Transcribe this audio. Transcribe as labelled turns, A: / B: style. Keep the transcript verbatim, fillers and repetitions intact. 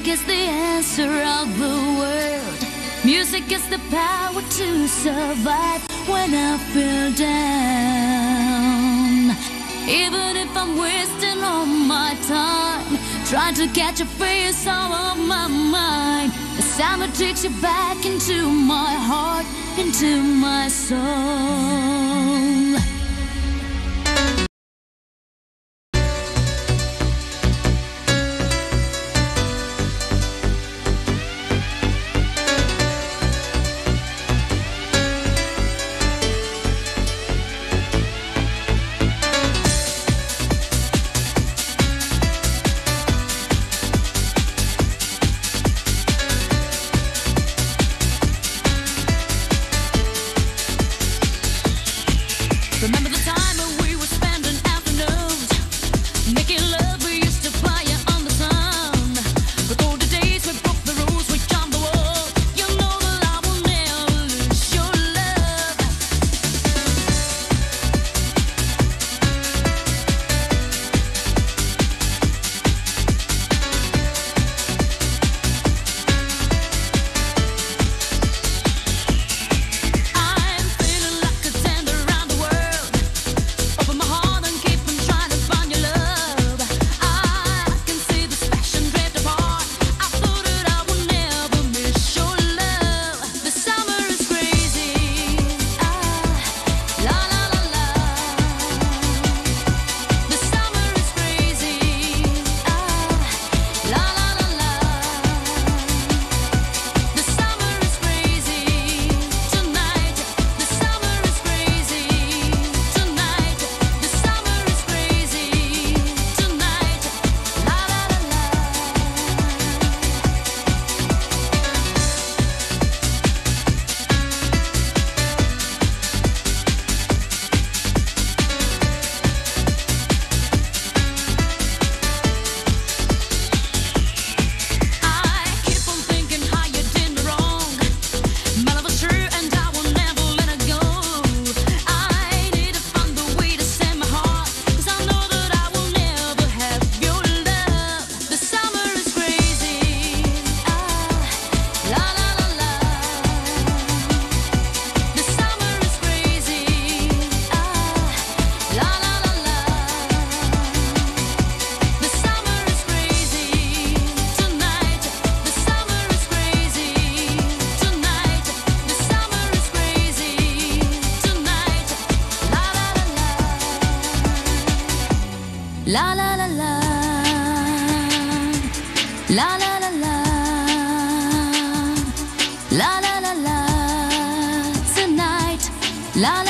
A: is the answer of the world. Music is the power to survive when I feel down. Even if I'm wasting all my time trying to catch a face out of my mind, the summer takes you back into my heart, into my soul. Remember the time when we were spending afternoons making love, we used to fire on the sun. With all the days we broke the rules, we jumped the wall. You know that I will never lose your love. I'm feeling like a tender around the world. Open my heart and keep on trying to find your love. I can see this passion drift apart. I thought that I would never miss your love. The summer is crazy. Ah, la la la la. The summer is crazy. Ah, la la la la. The summer is crazy tonight. The summer is crazy tonight. The summer is crazy tonight. La la la la. I keep on thinking how you did me wrong. My love was true and I will never let it go. I need to find a way to send my heart, 'cause I know that I will never have your love. The summer is crazy. Ah, la la la la. The summer is crazy. Ah, la la la la. The summer is crazy tonight. The summer is crazy tonight. The summer is crazy tonight. La la la la. La la la la. La la la la. La la la la. Tonight. La la